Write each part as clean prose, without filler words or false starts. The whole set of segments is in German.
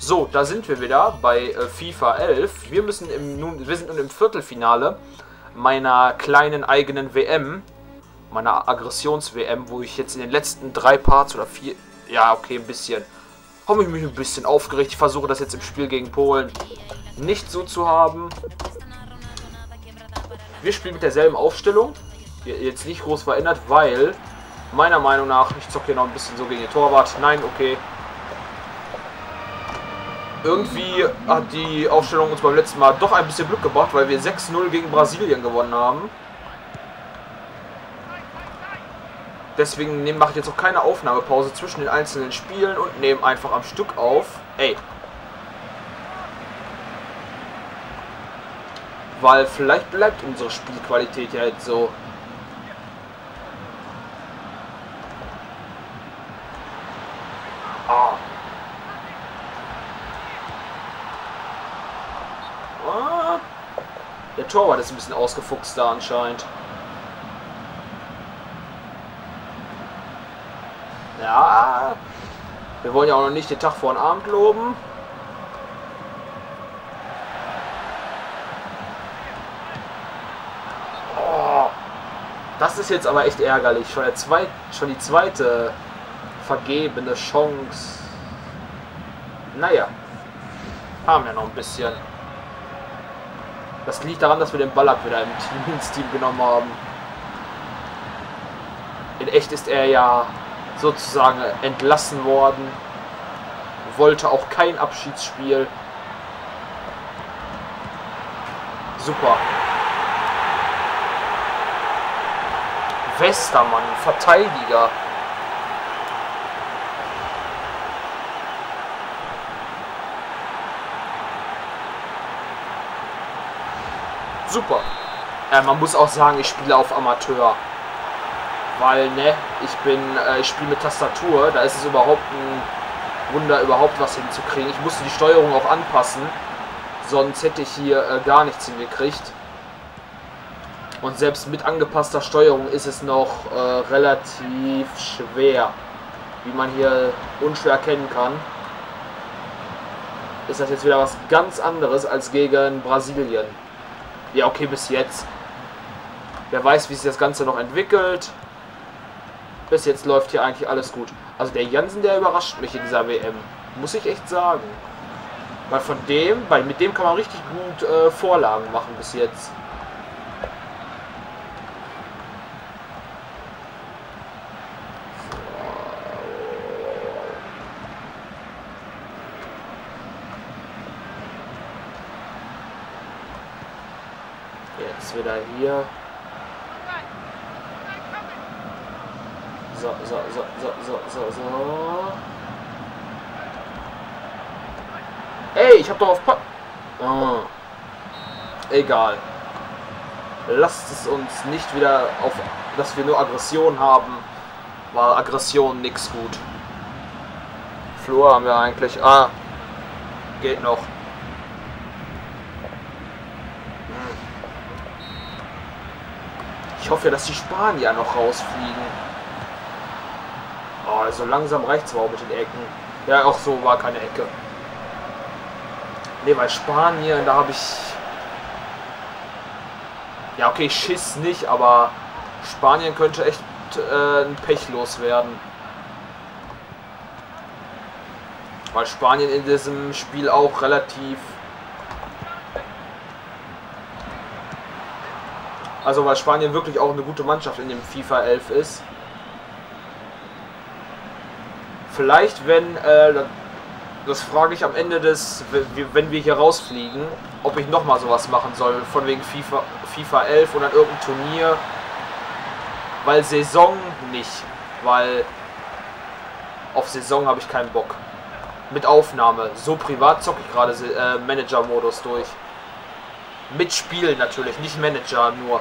So, da sind wir wieder bei FIFA 11. Wir sind nun im Viertelfinale meiner kleinen eigenen WM, meiner Aggressions-WM, wo ich jetzt in den letzten 3 Parts oder 4, ja okay, ein bisschen, habe ich mich ein bisschen aufgeregt. Ich versuche das jetzt im Spiel gegen Polen nicht so zu haben. Wir spielen mit derselben Aufstellung, die jetzt nicht groß verändert, weil meiner Meinung nach, ich zocke hier noch ein bisschen so gegen den Torwart. Nein, okay. Irgendwie hat die Aufstellung uns beim letzten Mal doch ein bisschen Glück gebracht, weil wir 6-0 gegen Brasilien gewonnen haben. Deswegen mache ich jetzt auch keine Aufnahmepause zwischen den einzelnen Spielen und nehme einfach am Stück auf. Ey. Weil vielleicht bleibt unsere Spielqualität ja jetzt so. Der Torwart ist ein bisschen ausgefuchst da anscheinend. Ja. Wir wollen ja auch noch nicht den Tag vor den Abend loben. Oh, das ist jetzt aber echt ärgerlich. Schon die zweite vergebene Chance. Naja. Haben wir noch ein bisschen. Das liegt daran, dass wir den Ballack wieder ins Team genommen haben. In echt ist er ja sozusagen entlassen worden. Wollte auch kein Abschiedsspiel. Super. Westermann, Verteidiger. Super. Man muss auch sagen, ich spiele auf Amateur. Weil, ne, ich spiele mit Tastatur. Da ist es überhaupt ein Wunder, überhaupt was hinzukriegen. Ich musste die Steuerung auch anpassen. Sonst hätte ich hier gar nichts hingekriegt. Und selbst mit angepasster Steuerung ist es noch relativ schwer. Wie man hier unschwer erkennen kann. Ist das jetzt wieder was ganz anderes als gegen Brasilien. Ja, okay, bis jetzt. Wer weiß, wie sich das Ganze noch entwickelt. Bis jetzt läuft hier eigentlich alles gut. Also der Jansen, der überrascht mich in dieser WM. Muss ich echt sagen. Weil mit dem kann man richtig gut Vorlagen machen bis jetzt. Jetzt wieder hier. So. Ey, ich hab doch auf egal. Lasst es uns nicht wieder auf, dass wir nur Aggression haben. War Aggression nix gut. Flur haben wir eigentlich. Geht noch. Ich hoffe ja, dass die Spanier noch rausfliegen. Oh, so langsam reicht es aber auch mit den Ecken. Ja, auch so war keine Ecke. Ne, bei Spanien, da habe ich... Ja, okay, Schiss nicht, aber Spanien könnte echt ein Pech loswerden. Weil Spanien in diesem Spiel auch relativ... Also weil Spanien wirklich auch eine gute Mannschaft in dem FIFA 11 ist. Vielleicht, wenn, das frage ich am Ende wenn wir hier rausfliegen, ob ich nochmal sowas machen soll, von wegen FIFA 11 oder irgendein Turnier. Weil Saison nicht, weil auf Saison habe ich keinen Bock. Mit Aufnahme, so privat zocke ich gerade Manager-Modus durch. Mit Spielen natürlich, nicht Manager nur.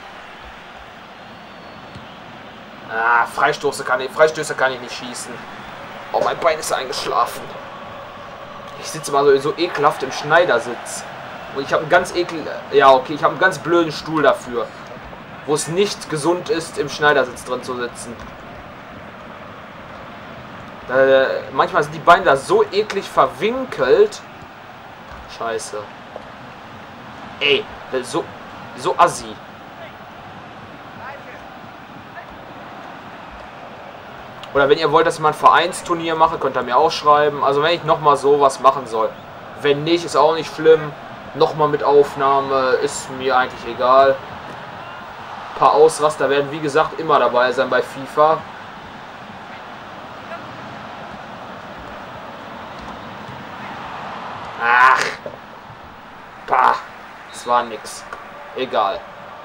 Freistöße kann ich nicht schießen. Oh, mein Bein ist eingeschlafen. Ich sitze mal so ekelhaft im Schneidersitz. Und ich habe einen ich habe einen ganz blöden Stuhl dafür. Wo es nicht gesund ist, im Schneidersitz drin zu sitzen. Manchmal sind die Beine da so eklig verwinkelt. Scheiße. Ey, so assi. Oder wenn ihr wollt, dass ich mal ein Vereinsturnier mache, könnt ihr mir auch schreiben. Also wenn ich nochmal sowas machen soll. Wenn nicht, ist auch nicht schlimm. Nochmal mit Aufnahme, ist mir eigentlich egal. Ein paar Ausraster werden, wie gesagt, immer dabei sein bei FIFA. Ach. Pah. Das war nix. Egal.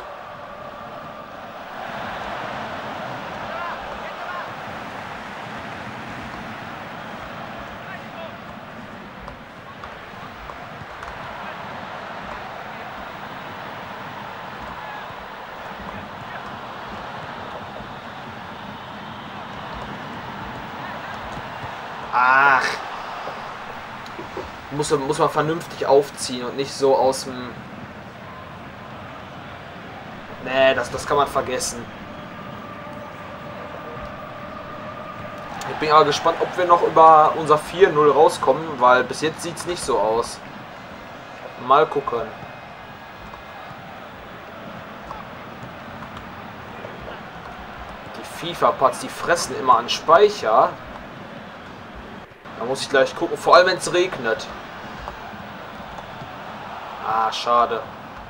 Ach. Muss man vernünftig aufziehen und nicht so aus dem... Nee, das kann man vergessen. Ich bin aber gespannt, ob wir noch über unser 4-0 rauskommen, weil bis jetzt sieht es nicht so aus. Mal gucken. Die FIFA-Pads, die fressen immer an Speicher. Da muss ich gleich gucken, vor allem wenn es regnet. Ah, schade.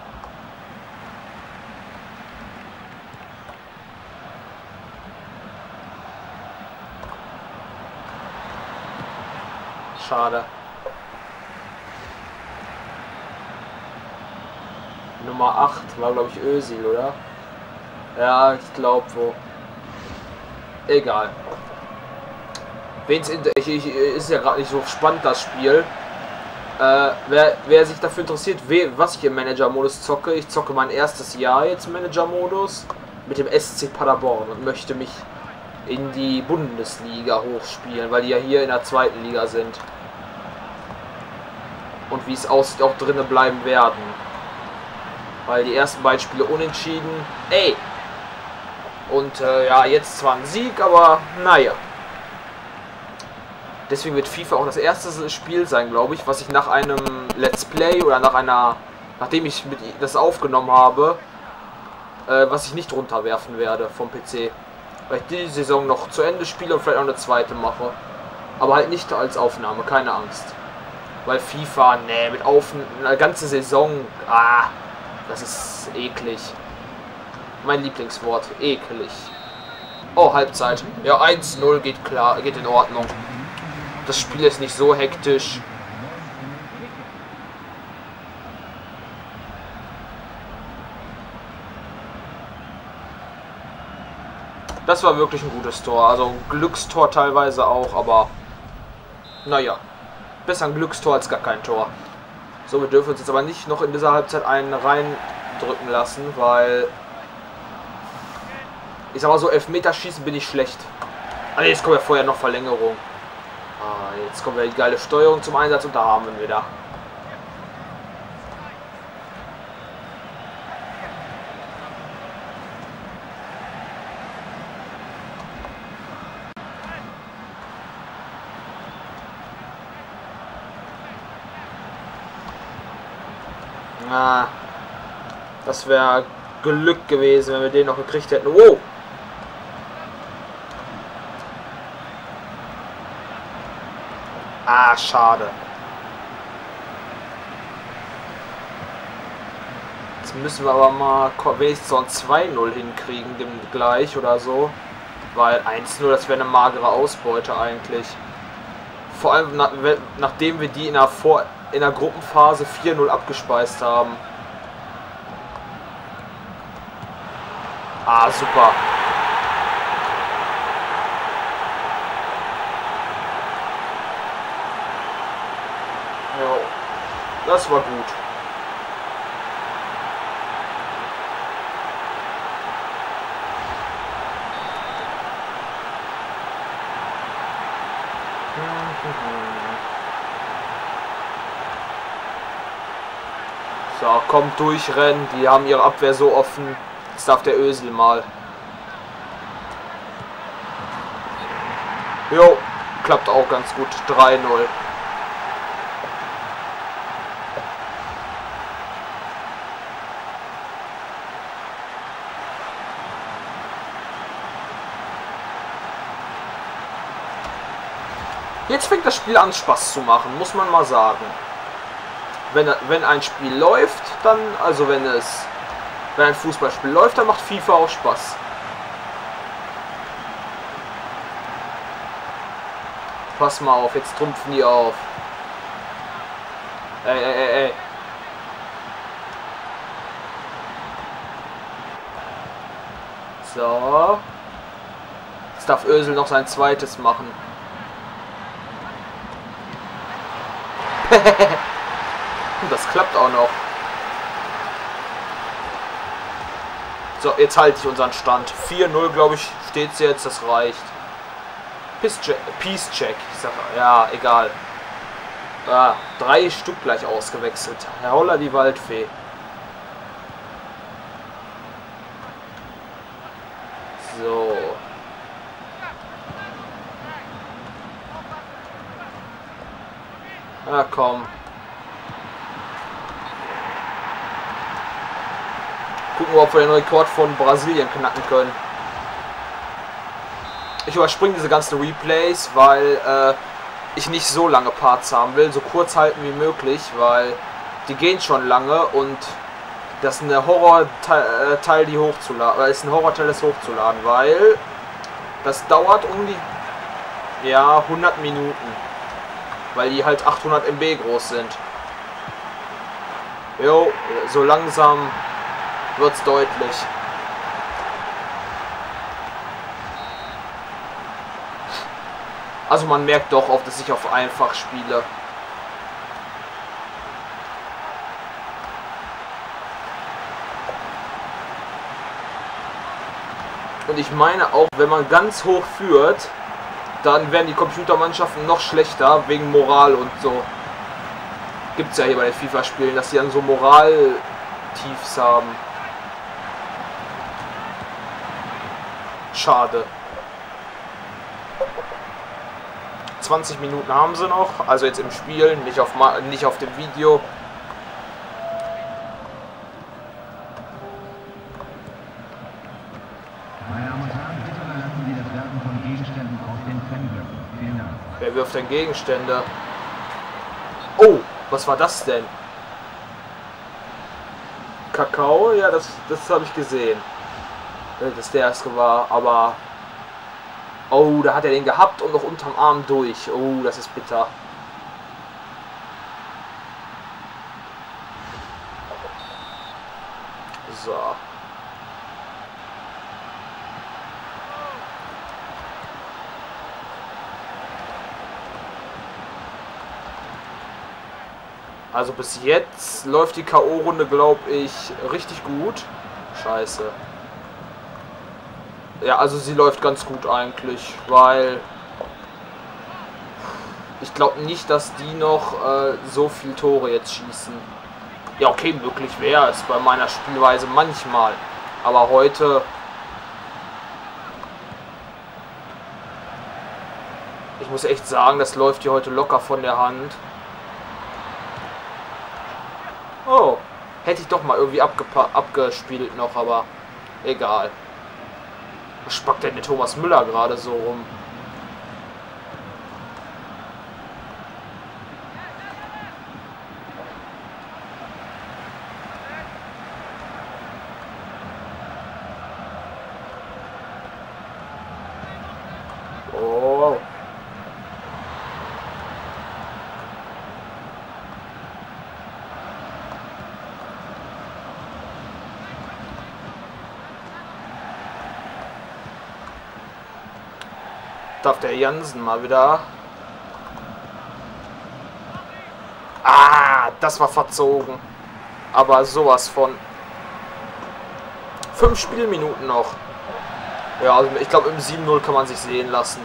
Schade. Nummer 8 war, glaube ich, Özil, oder? Ja, ich glaube wo. Egal. Ist ja gerade nicht so spannend, das Spiel. Wer sich dafür interessiert, was ich im Manager-Modus zocke, ich zocke mein erstes Jahr jetzt im Manager-Modus mit dem SC Paderborn und möchte mich in die Bundesliga hochspielen, weil die ja hier in der zweiten Liga sind. Und wie es aussieht, auch drinnen bleiben werden. Weil die ersten beiden Spiele unentschieden. Ey! Und ja, jetzt zwar ein Sieg, aber naja. Deswegen wird FIFA auch das erste Spiel sein, glaube ich, was ich nach einem Let's Play oder nachdem ich das aufgenommen habe, was ich nicht runterwerfen werde vom PC. Weil ich die Saison noch zu Ende spiele und vielleicht auch eine zweite mache. Aber halt nicht als Aufnahme, keine Angst. Weil FIFA, ne, mit eine ganze Saison, das ist eklig. Mein Lieblingswort, eklig. Oh, Halbzeit. Ja, 1-0 geht klar, geht in Ordnung. Das Spiel ist nicht so hektisch. Das war wirklich ein gutes Tor. Also ein Glückstor teilweise auch, aber naja. Besser ein Glückstor als gar kein Tor. So, wir dürfen uns jetzt aber nicht noch in dieser Halbzeit einen reindrücken lassen, weil ich sag mal so, Elfmeterschießen bin ich schlecht. Ah, jetzt kommt ja vorher noch Verlängerung. Jetzt kommt ja die geile Steuerung zum Einsatz und da haben wir ihn wieder. Das wäre Glück gewesen, wenn wir den noch gekriegt hätten. Oh! Schade. Jetzt müssen wir aber mal wenigstens so ein 2-0 hinkriegen, gleich oder so. Weil 1-0, das wäre eine magere Ausbeute eigentlich. Vor allem nachdem wir die in der Gruppenphase 4-0 abgespeist haben. Super. Das war gut. So, kommt durchrennen. Die haben ihre Abwehr so offen. Jetzt darf der Özil mal. Jo, klappt auch ganz gut. 3-0. Jetzt fängt das Spiel an, Spaß zu machen, muss man mal sagen. Wenn ein Spiel läuft, dann, also wenn ein Fußballspiel läuft, dann macht FIFA auch Spaß. Pass mal auf, jetzt trumpfen die auf. Ey. So. Jetzt darf Özil noch sein zweites machen. Das klappt auch noch. So, jetzt halte ich unseren Stand. 4-0, glaube ich, steht es jetzt. Das reicht. Peace Check. Ich sag, ja, egal. 3 Stück gleich ausgewechselt. Herr Holler, die Waldfee. So. Na komm. Gucken wir, ob wir den Rekord von Brasilien knacken können. Ich überspringe diese ganzen Replays, weil ich nicht so lange Parts haben will. So kurz halten wie möglich, weil die gehen schon lange und das ist eine Horrorteil, die hochzuladen. Ist ein Horrorteil, das hochzuladen, weil das dauert um die 100 Minuten. Weil die halt 800 MB groß sind. Jo, so langsam wird's deutlich. Also man merkt doch oft, dass ich auf einfach spiele. Und ich meine auch, wenn man ganz hoch führt, dann werden die Computermannschaften noch schlechter wegen Moral und so. Gibt es ja hier bei den FIFA-Spielen, dass die dann so Moral-Tiefs haben. Schade. 20 Minuten haben sie noch, also jetzt im Spiel, nicht auf dem Video. Wer wirft denn Gegenstände? Oh, was war das denn? Kakao? Ja, das habe ich gesehen. Dass der erste war, aber... Oh, da hat er den gehabt und noch unterm Arm durch. Oh, das ist bitter. So. Also bis jetzt läuft die K.O.-Runde, glaube ich, richtig gut. Scheiße. Ja, also sie läuft ganz gut eigentlich, weil ich glaube nicht, dass die noch so viel Tore jetzt schießen. Ja, okay, möglich wäre es bei meiner Spielweise manchmal. Aber heute... Ich muss echt sagen, das läuft hier heute locker von der Hand. Oh, hätte ich doch mal irgendwie abgespielt noch, aber egal. Was spackt denn der Thomas Müller gerade so rum? Oh. Darf der Jansen mal wieder. Ah, das war verzogen. Aber sowas von. 5 Spielminuten noch. Ja, also ich glaube im 7-0 kann man sich sehen lassen.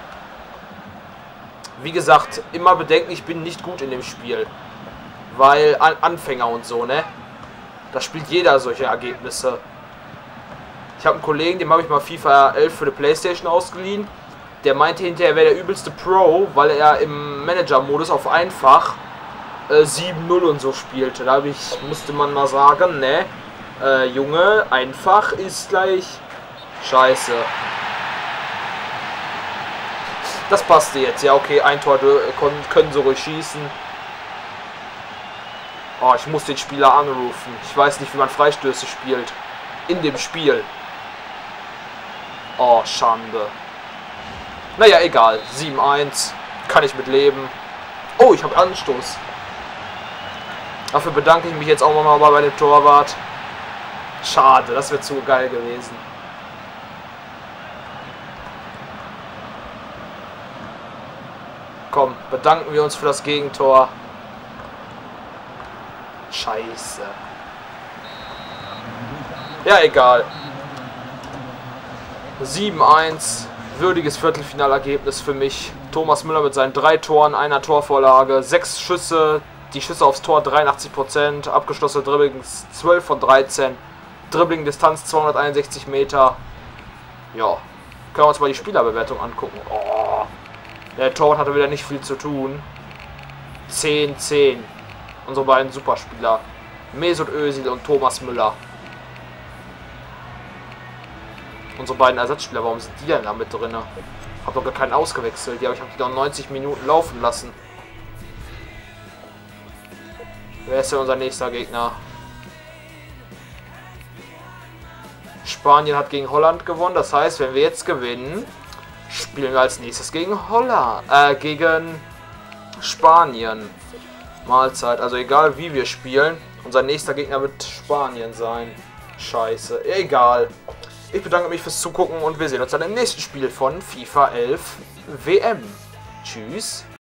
Wie gesagt, immer bedenken, ich bin nicht gut in dem Spiel. Weil Anfänger und so, ne? Da spielt jeder solche Ergebnisse. Ich habe einen Kollegen, dem habe ich mal FIFA 11 für die Playstation ausgeliehen. der meinte hinterher, er wäre der übelste Pro, weil er im Manager-Modus auf einfach 7-0 und so spielte. Da musste man mal sagen, ne, Junge, einfach ist gleich scheiße. Das passte jetzt. Ja, okay, ein Tor können sie ruhig schießen. Oh, ich muss den Spieler anrufen. Ich weiß nicht, wie man Freistöße spielt. In dem Spiel. Oh, Schande. Naja, egal. 7-1. Kann ich mit leben. Oh, ich habe Anstoß. Dafür bedanke ich mich jetzt auch mal bei dem Torwart. Schade, das wäre zu geil gewesen. Komm, bedanken wir uns für das Gegentor. Scheiße. Ja, egal. 7-1. Würdiges Viertelfinalergebnis für mich. Thomas Müller mit seinen 3 Toren, einer Torvorlage, 6 Schüsse. Die Schüsse aufs Tor 83%. Abgeschlossene Dribblings 12 von 13. Dribbling-Distanz 261 Meter. Ja. Können wir uns mal die Spielerbewertung angucken. Oh. Der Torwart hatte wieder nicht viel zu tun. 10-10. Unsere beiden Superspieler. Mesut Özil und Thomas Müller. Unsere beiden Ersatzspieler, warum sind die denn da mit drin? Hab doch gar keinen ausgewechselt. Ja, aber ich habe die doch 90 Minuten laufen lassen. Wer ist denn unser nächster Gegner? Spanien hat gegen Holland gewonnen. Das heißt, wenn wir jetzt gewinnen, spielen wir als nächstes gegen Holland. Gegen Spanien. Mahlzeit. Also egal wie wir spielen, unser nächster Gegner wird Spanien sein. Scheiße. Egal. Ich bedanke mich fürs Zugucken und wir sehen uns dann im nächsten Spiel von FIFA 11 WM. Tschüss.